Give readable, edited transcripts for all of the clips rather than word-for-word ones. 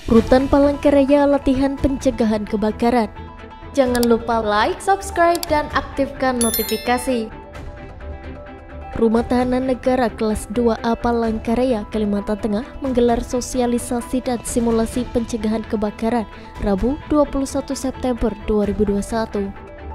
Rutan Palangkaraya latihan pencegahan kebakaran. Jangan lupa like, subscribe, dan aktifkan notifikasi. Rumah Tahanan Negara kelas 2A Palangkaraya, Kalimantan Tengah menggelar sosialisasi dan simulasi pencegahan kebakaran Rabu 21 September 2021.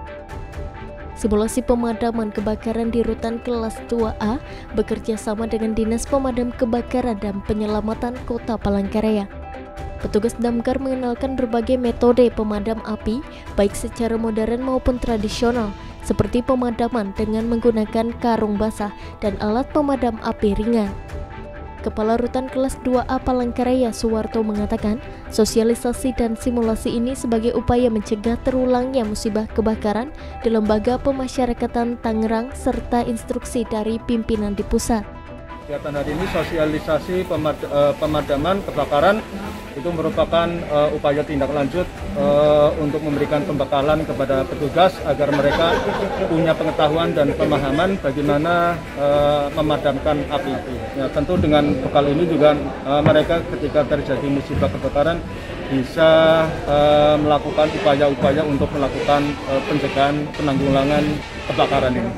Simulasi pemadaman kebakaran di Rutan kelas 2A bekerja sama dengan Dinas Pemadam Kebakaran dan Penyelamatan Kota Palangkaraya. Petugas damkar mengenalkan berbagai metode pemadam api, baik secara modern maupun tradisional, seperti pemadaman dengan menggunakan karung basah dan alat pemadam api ringan. Kepala Rutan kelas 2A Palangkaraya Suwarto mengatakan, sosialisasi dan simulasi ini sebagai upaya mencegah terulangnya musibah kebakaran di lembaga pemasyarakatan Tangerang serta instruksi dari pimpinan di pusat. Kegiatan hari ini sosialisasi pemadaman kebakaran itu merupakan upaya tindak lanjut untuk memberikan pembekalan kepada petugas agar mereka punya pengetahuan dan pemahaman bagaimana memadamkan api. Ya, tentu dengan bekal ini juga mereka ketika terjadi musibah kebakaran bisa melakukan upaya-upaya untuk melakukan pencegahan penanggulangan kebakaran ini.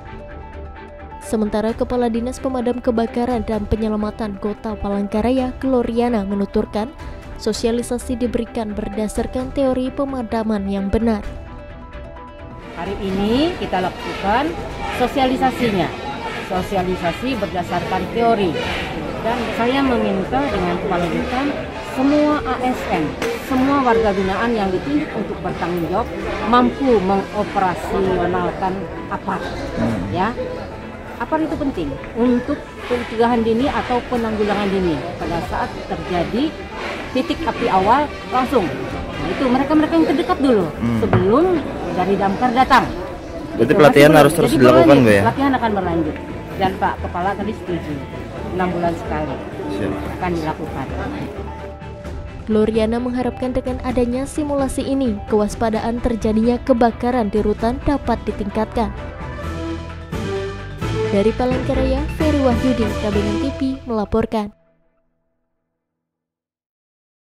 Sementara Kepala Dinas Pemadam Kebakaran dan Penyelamatan Kota Palangkaraya, Gloriana, menuturkan sosialisasi diberikan berdasarkan teori pemadaman yang benar. Hari ini kita lakukan sosialisasinya, sosialisasi berdasarkan teori. Dan saya meminta dengan Kepala Rutan, semua ASN, semua warga binaan yang ditunjuk untuk bertanggung jawab mampu mengoperasionalkan APAT, ya. APAT itu penting untuk pencegahan dini atau penanggulangan dini pada saat terjadi titik api awal langsung. Nah itu mereka yang terdekat dulu sebelum dari damkar datang. Berarti pelatihan harus terus dilakukan, Bu ya? Pelatihan akan berlanjut dan Pak Kepala tadi setuju 6 bulan sekali akan dilakukan. Gloriana mengharapkan dengan adanya simulasi ini, kewaspadaan terjadinya kebakaran di rutan dapat ditingkatkan. Dari Palangkaraya, Ferry Wahyudi, KBN TV melaporkan.